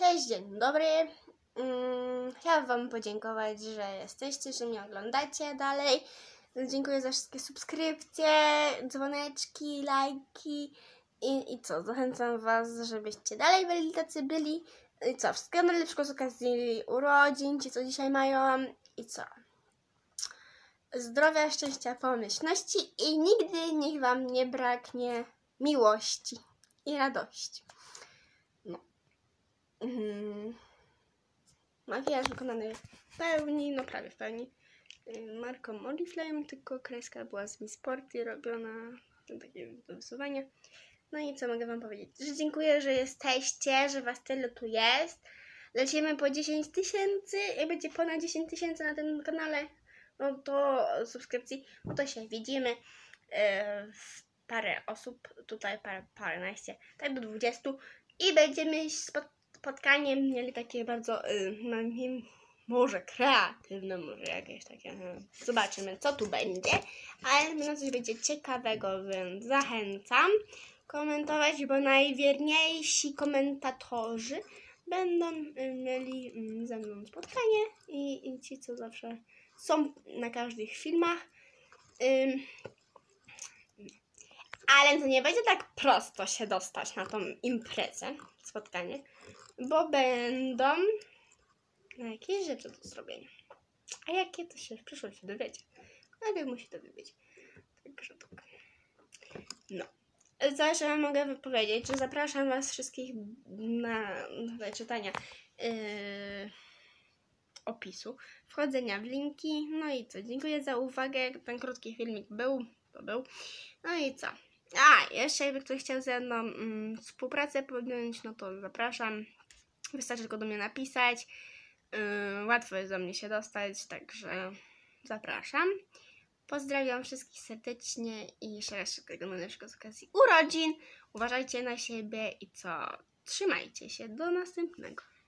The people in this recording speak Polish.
Cześć, dzień dobry. Chciałam Wam podziękować, że jesteście, że mnie oglądacie dalej. Dziękuję za wszystkie subskrypcje, dzwoneczki, lajki i co, zachęcam Was, żebyście dalej byli tacy byli. I co, wszystkiego najlepszego z okazji urodzin, ci co dzisiaj mają i co. Zdrowia, szczęścia, pomyślności i nigdy niech Wam nie braknie miłości i radości. Makijaż wykonany w pełni, no prawie w pełni, marką Oriflame, tylko kreska była z Miss Sporty robiona, takie do wysuwania. No i co mogę Wam powiedzieć, że dziękuję, że jesteście, że Was tyle tu jest. Lecimy po 10 000, jak będzie ponad 10 000 na tym kanale, no to subskrypcji, no to się widzimy. Parę osób, tutaj paręnaście, tak do 20 i będziemy spotkanie mieli takie bardzo, może kreatywne, może jakieś takie, zobaczymy co tu będzie, ale na coś będzie ciekawego, więc zachęcam komentować, bo najwierniejsi komentatorzy będą mieli ze mną spotkanie i ci co zawsze są na każdych filmach. Ale to nie będzie tak prosto się dostać na tą imprezę, spotkanie, bo będą jakieś rzeczy do zrobienia. A jakie to się w przyszłości dowiecie. Najpierw musi to wiedzieć. Także tak. No. Zawsze mogę wypowiedzieć, że zapraszam Was wszystkich na czytania opisu, wchodzenia w linki. No i co? Dziękuję za uwagę. Ten krótki filmik był. No i co? Jeszcze jakby ktoś chciał ze mną współpracę podjąć, no to zapraszam. Wystarczy tylko do mnie napisać. Łatwo jest do mnie się dostać, także zapraszam. Pozdrawiam wszystkich serdecznie i jeszcze raz wszystkiego najlepszego z okazji urodzin. Uważajcie na siebie i co? Trzymajcie się. Do następnego.